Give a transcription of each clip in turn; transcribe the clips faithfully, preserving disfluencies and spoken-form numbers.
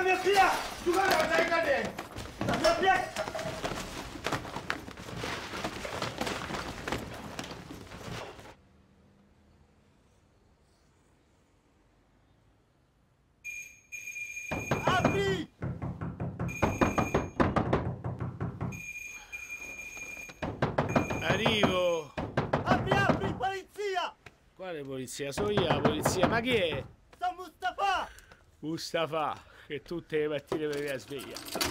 mia figlia! Tu guarda, dai cadere! La mia figlia! Apri! Arrivo! Apri, apri, polizia! Quale polizia? So io la polizia, ma chi è? Sta Mustafa! Mustafa, che tutte le mattine mi viene a sveglia.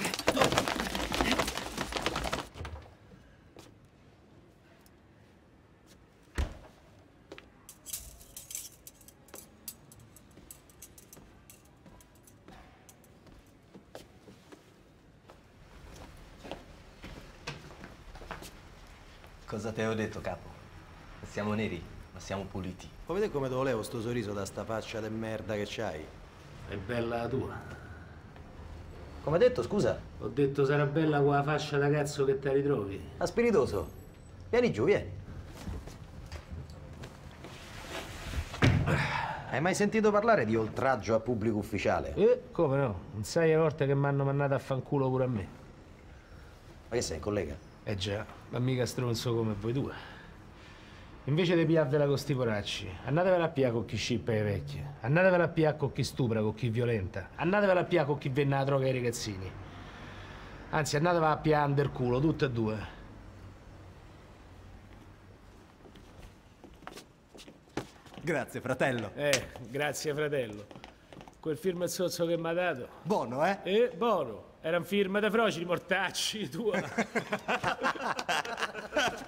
Cosa te ho detto, capo? Siamo neri, ma siamo puliti. Vuoi vedere come te lo levo sto sorriso da sta faccia de merda che c'hai? È bella la tua. Come hai detto, scusa? Ho detto sarà bella quella fascia da cazzo che te ritrovi. A spiritoso. Vieni giù, vieni. Hai mai sentito parlare di oltraggio a pubblico ufficiale? Eh, come no? Non sai le volte che mi hanno mandato a fanculo pure a me. Ma che sei, collega? Eh già, ma mica stronzo come voi due. Invece di piarvela con sti poracci, andatevela a piare con chi scippa le vecchie, andatevela a piare con chi stupra, con chi violenta, andatevela a piare con chi venne alla droga ai ragazzini. Anzi, andatevela a piare under culo, tutte e due. Grazie, fratello. Eh, grazie fratello. Quel film e zozzo che mi ha dato. Buono, eh? Eh, buono. Era un film da froci di mortacci, tua.